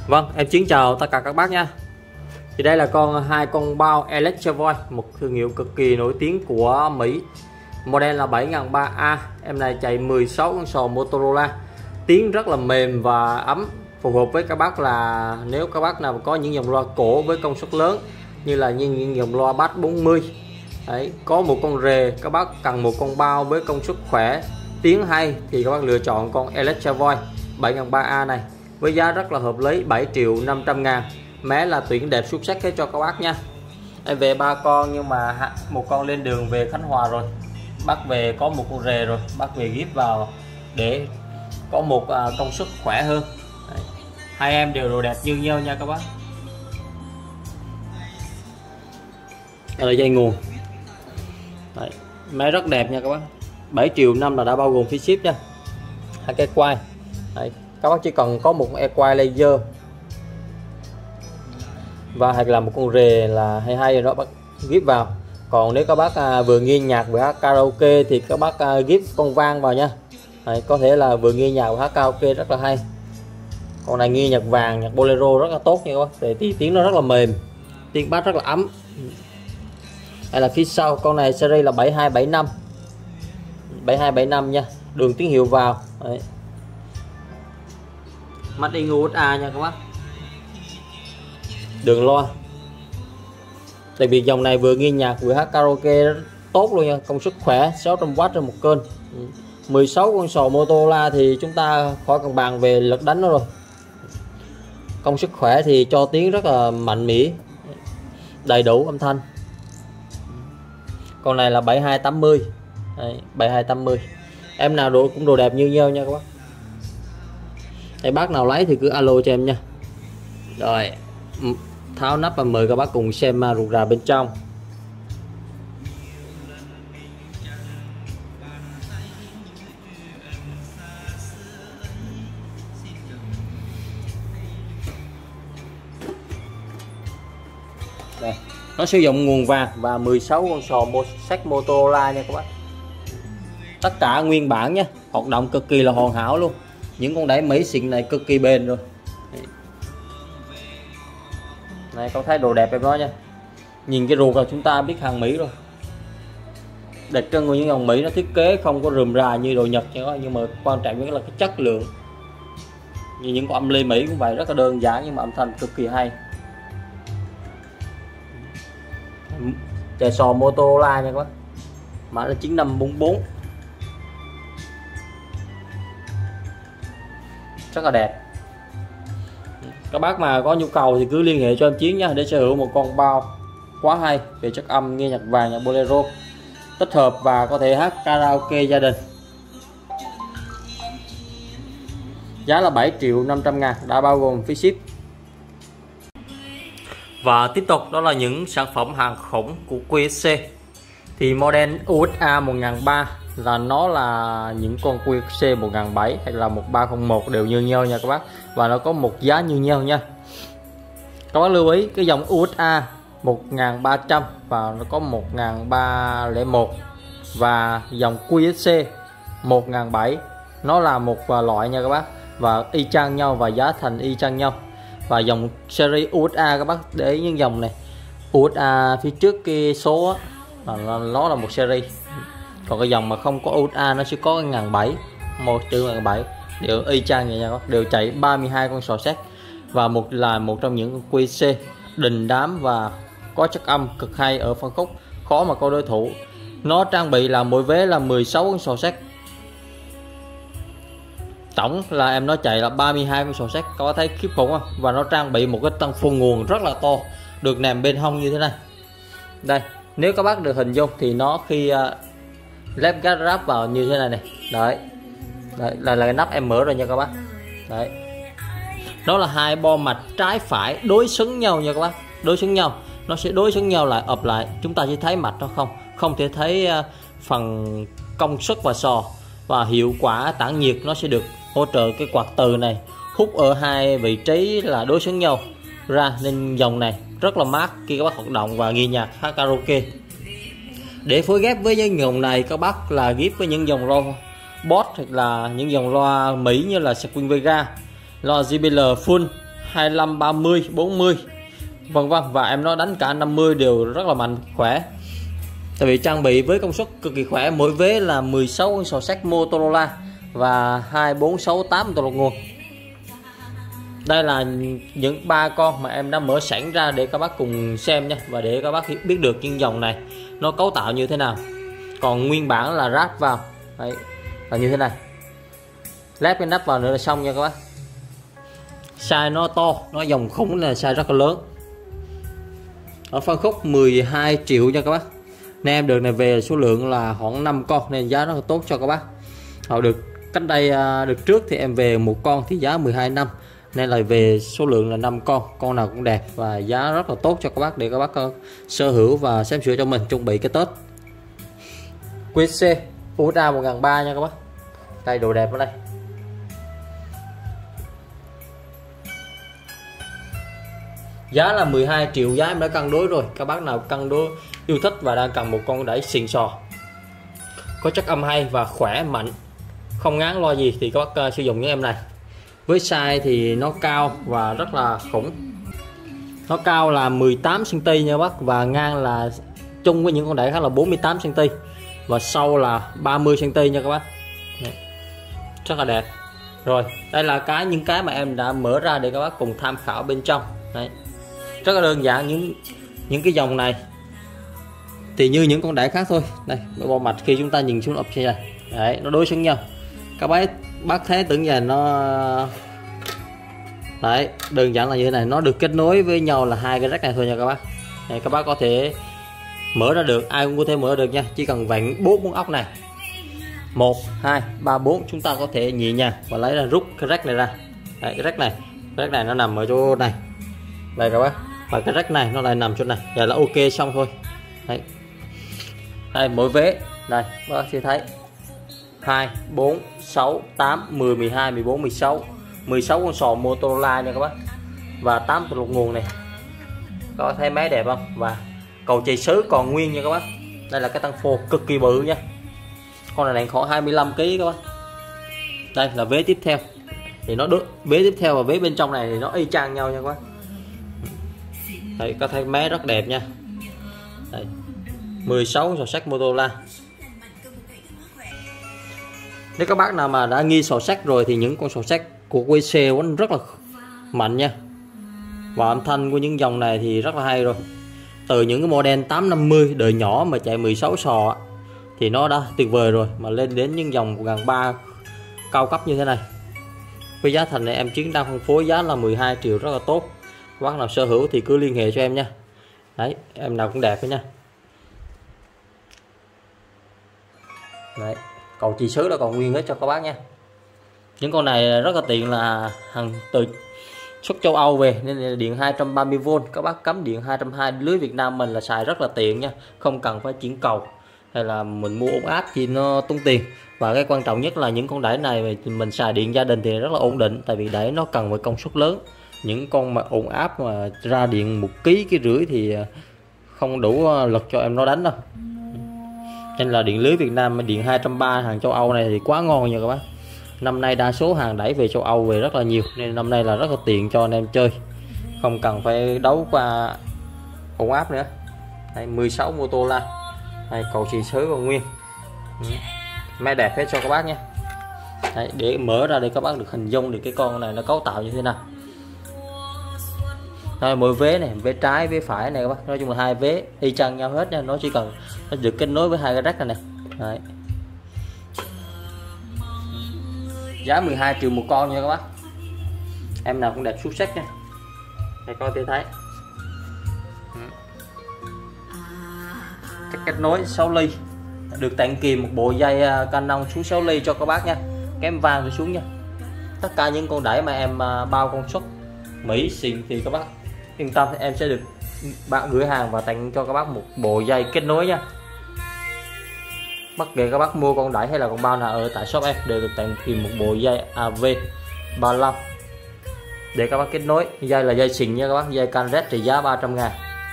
Vâng, em xin chào tất cả các bác nha. Thì đây là hai con bao Electro Voice, một thương hiệu cực kỳ nổi tiếng của Mỹ. Model là 7003A. Em này chạy 16 con sò Motorola. Tiếng rất là mềm và ấm, phù hợp với các bác là nếu các bác nào có những dòng loa cổ với công suất lớn như là những dòng loa bass 40. Đấy, có một con rề các bác cần một con bao với công suất khỏe, tiếng hay thì các bác lựa chọn con Electro Voice 7003A này với giá rất là hợp lý, 7.500.000. Mé là tuyển đẹp xuất sắc hết cho các bác nha. Em về 3 con nhưng mà một con lên đường về Khánh Hòa rồi, bác về có một con rề rồi, bác về ghép vào để có một công suất khỏe hơn. Đấy. Hai em đều đồ đẹp như nhau nha các bác. Đây là dây nguồn. Đấy. Máy rất đẹp nha các bác. 7.500.000 là đã bao gồm phí ship nha. Hai cái quay. Đấy. Các bác chỉ cần có một quay laser và hay là một con rề là hay rồi đó bác ghép vào. Còn nếu các bác vừa nghe nhạc vừa hát karaoke thì các bác ghép con vang vào nha. Đấy, có thể là vừa nghe nhạc vừa hát karaoke rất là hay. Con này nghe nhạc vàng, nhạc bolero rất là tốt nha các bác, thì tiếng nó rất là mềm, tiếng bass rất là ấm. Đây là phía sau, con này series là 7275 nha, đường tín hiệu vào. Đấy. Made in USA nha các bác. Đường loa, tại vì dòng này vừa nghe nhạc vừa hát karaoke rất tốt luôn nha, công suất khỏe, 600W trên một kênh. 16 con sò Motorola thì chúng ta khỏi cần bàn về lực đánh nó rồi. Công suất khỏe thì cho tiếng rất là mạnh mẽ, đầy đủ âm thanh. Con này là 7280. Đấy, 7280. Em nào cũng đồ đẹp như nhau nha các bác. Đây, bác nào lấy thì cứ alo cho em nha. Rồi tháo nắp và mời các bác cùng xem ruột rà bên trong. Đây, nó sử dụng nguồn vàng và 16 con sò sách Motorola nha các bác. Tất cả nguyên bản nhé, hoạt động cực kỳ là hoàn hảo luôn. Những con đáy Mỹ xịn này cực kỳ bền rồi. Này, con thấy đồ đẹp em nói nha. Nhìn cái ruột là chúng ta biết hàng Mỹ rồi. Đặc trưng của những dòng Mỹ nó thiết kế không có rườm rà như đồ Nhật nha, nhưng mà quan trọng nhất là cái chất lượng. Như những con âm ly Mỹ cũng vậy, rất là đơn giản nhưng mà âm thanh cực kỳ hay. Chạy sò Motorola nha các bác. Mã là 9544. Rất là đẹp. Các bác mà có nhu cầu thì cứ liên hệ cho em Chiến nha, để sở hữu một con bao quá hay về chất âm, nghe nhạc vàng, nhạc bolero tích hợp và có thể hát karaoke gia đình. Giá là 7.500.000, đã bao gồm phí ship. Và tiếp tục đó là những sản phẩm hàng khủng của QSC. Thì model USA 1003 là nó là những con QSC 1007 hay là 1301 đều như nhau nha các bác, và nó có một giá như nhau nha. Các bác lưu ý cái dòng USA 1300 và nó có 1301 và dòng QSC 1007 nó là một loại nha các bác, và y chang nhau và giá thành y chang nhau. Và dòng series USA các bác để ý những dòng này, USA phía trước cái số á, nó là một series. Còn cái dòng mà không có USA nó sẽ có 1007, 1.1007 đều y chang vậy nha các bác, đều chạy 32 con sò xét và một trong những QC đình đám và có chất âm cực hay ở phân khúc, khó mà có đối thủ. Nó trang bị là mỗi vế là 16 con sò xét, tổng là em nó chạy là 32 con sò xét, có thấy khiếp khủng không? Và nó trang bị một cái tăng phun nguồn rất là to, được nằm bên hông như thế này. Đây, nếu các bác được hình dung thì nó khi lép gát ráp vào như thế này này. Đấy, là cái nắp em mở rồi nha các bác. Đấy, nó là hai bo mạch trái phải đối xứng nhau nha các bác, đối xứng nhau, nó sẽ đối xứng nhau lại, ập lại, chúng ta chỉ thấy mạch nó không thể thấy phần công suất và sò. Và hiệu quả tản nhiệt nó sẽ được hỗ trợ cái quạt từ này hút ở hai vị trí là đối xứng nhau ra, nên dòng này rất là mát khi các bác hoạt động và nghe nhạc hát karaoke. Để phối ghép với những dòng này các bác là ghép với những dòng loa Boss hoặc là những dòng loa Mỹ như là Squier Vega, loa JBL Full 25, 30, 40 vân vân, và em nó đánh cả 50 đều rất là mạnh khỏe. Tại vì trang bị với công suất cực kỳ khỏe, mỗi vế là 16 con sò sắt Motorola và 2468 tổ lọc nguồn. Đây là những 3 con mà em đã mở sẵn ra để các bác cùng xem nha, và để các bác biết được những dòng này nó cấu tạo như thế nào. Còn nguyên bản là ráp vào đấy, là như thế này, lép cái nắp vào nữa là xong nha các bác. Size nó to, nó dòng khủng là size rất là lớn. Ở phân khúc 12 triệu nha các bác. Nên em được này về số lượng là khoảng 5 con nên giá rất là tốt cho các bác. Họ được cách đây được trước thì em về một con thì giá 12 năm, nên là về số lượng là 5 con nào cũng đẹp và giá rất là tốt cho các bác để các bác sở hữu và xem sửa cho mình chuẩn bị cái Tết. QC Ultra 1003 nha các bác. Đây đồ đẹp ở đây. Giá là 12 triệu, giá em đã cân đối rồi. Các bác nào cân đối yêu thích và đang cần một con đẩy xịn sò, có chất âm hay và khỏe mạnh, không ngán lo gì thì các bác sử dụng những em này. Với size thì nó cao và rất là khủng. Nó cao là 18 cm nha bác, và ngang là chung với những con đẩy khác là 48 cm, và sâu là 30 cm nha các bác. Rất là đẹp. Rồi, đây là những cái mà em đã mở ra để các bác cùng tham khảo bên trong. Đấy. Rất là đơn giản, những cái dòng này thì như những con đẩy khác thôi. Đây, bộ mặt khi chúng ta nhìn xuống ốp xe này, đấy, nó đối xứng nhau. Các bác thấy tưởng là nó đấy, đơn giản là như thế này. Nó được kết nối với nhau là hai cái rắc này thôi nha các bác. Đấy, các bác có thể mở ra được, ai cũng có thể mở được nha, chỉ cần vặn 4 con ốc này 1, 2, 3, 4 chúng ta có thể nhẹ nhàng và lấy ra, rút cái rắc này ra. Đấy, cái rắc này nó nằm ở chỗ này đây các bác, và cái rắc này nó lại nằm chỗ này, vậy là ok xong thôi. Đấy. Đây mỗi vế đây các bác sẽ thấy 2, 4, 6, 8, 10, 12, 14, 16 con sò Motorola nha các bác, và 8 tổ lọc nguồn này. Các bác thấy máy đẹp không? Và cầu chày sứ còn nguyên nha các bác. Đây là cái tăng phô cực kỳ bự nha, con này nặng khoảng 25 kg các bác. Đây là vế tiếp theo thì nó vế tiếp theo và vế bên trong này thì nó y chang nhau nha các bác. Đây có thấy máy rất đẹp nha. Đây 16 sò sắt Motorola. Nếu các bác nào mà đã nghi sò sắt rồi thì những con sò sắt của QC vẫn rất là mạnh nha, và âm thanh của những dòng này thì rất là hay rồi. Từ những cái model 850 đời nhỏ mà chạy 16 sò thì nó đã tuyệt vời rồi, mà lên đến những dòng 1003 cao cấp như thế này với giá thành này em Chiến đang phân phối giá là 12 triệu rất là tốt. Các bác nào sở hữu thì cứ liên hệ cho em nha. Đấy, em nào cũng đẹp đó nha. Đấy, cầu chì sứ là còn nguyên hết cho các bác nha. Những con này rất là tiện, là hàng từ xuất châu Âu về nên là điện 230V, các bác cắm điện 220, lưới Việt Nam mình là xài rất là tiện nha, không cần phải chuyển cầu hay là mình mua ổn áp thì nó tốn tiền. Và cái quan trọng nhất là những con đẩy này mình xài điện gia đình thì rất là ổn định, tại vì đẩy nó cần một công suất lớn. Những con mà ổn áp mà ra điện 1,5 kg thì không đủ lực cho em nó đánh đâu. Nên là điện lưới Việt Nam điện 230 hàng châu Âu này thì quá ngon nha các bác. Năm nay đa số hàng đẩy về châu Âu về rất là nhiều, nên năm nay là rất là tiện cho anh em chơi, không cần phải đấu qua ổn áp nữa. Đây, 16 Motorola. Đây, cầu chì sứ còn nguyên. Máy đẹp hết cho các bác nha. Đấy, để mở ra để các bác được hình dung được cái con này nó cấu tạo như thế nào. Đây, mỗi vế này, vế trái vế phải này các bác, nói chung là hai vế y chang nhau hết nha, nó chỉ cần nó được kết nối với hai cái rắc này nè. Đấy. Giá 12 triệu một con nha các bác. Em nào cũng đẹp xuất sắc nha. Đây có thể thấy cách kết nối 6 ly, được tặng kèm một bộ dây Canon xuống 6 ly cho các bác nha, kém vang rồi xuống nha. Tất cả những con đẩy mà em bao công suất Mỹ xịn thì các bác yên tâm, em sẽ được bạn gửi hàng và tặng cho các bác một bộ dây kết nối nha. Bất kể các bác mua con đẩy hay là con bao nào ở tại shop em đều được tặng kèm một bộ dây AV35 để các bác kết nối. Dây là dây xịn nha các bác, dây Canret trị giá 300.000.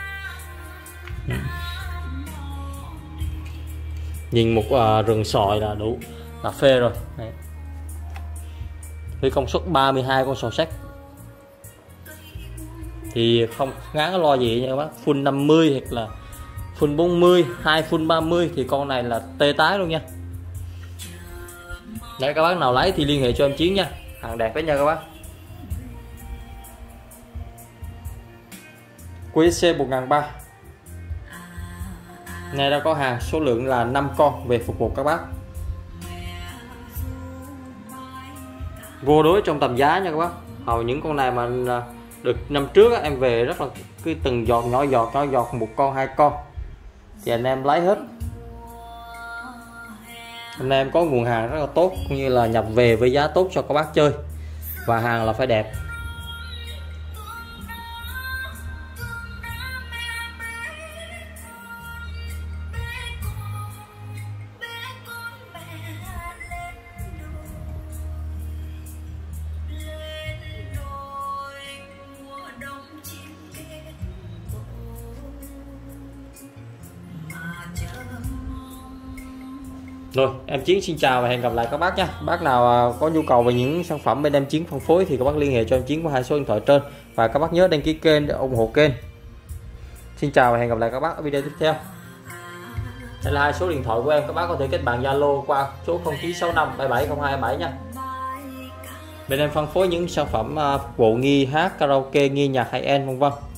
Nhìn một rừng sỏi là đủ là phê rồi. Đấy. Với công suất 32 con sò sắt. thì không ngán lo gì nha các bác. Full 50 hoặc là full 40, 2 full 30 thì con này là tê tái luôn nha. Để các bác nào lấy thì liên hệ cho em Chiến nha, hàng đẹp đấy nha các bác. QSC 1300 này đã có hàng số lượng là 5 con về phục vụ các bác. Vô đối trong tầm giá nha các bác. Hầu những con này mà được năm trước em về rất là cái từng giọt nhỏ giọt một con 2 con thì anh em lấy hết. Anh em có nguồn hàng rất là tốt cũng như là nhập về với giá tốt cho các bác chơi, và hàng là phải đẹp. Rồi em Chiến xin chào và hẹn gặp lại các bác nha. Bác nào có nhu cầu về những sản phẩm bên em Chiến phân phối thì các bác liên hệ cho em Chiến qua 2 số điện thoại trên, và các bác nhớ đăng ký kênh để ủng hộ kênh. Xin chào và hẹn gặp lại các bác ở video tiếp theo. Đây là 2 số điện thoại của em, các bác có thể kết bạn Zalo qua số 0965 770227 nha. Bên em phân phối những sản phẩm phục vụ nghi hát, karaoke, nghi nhạc high end vân vân.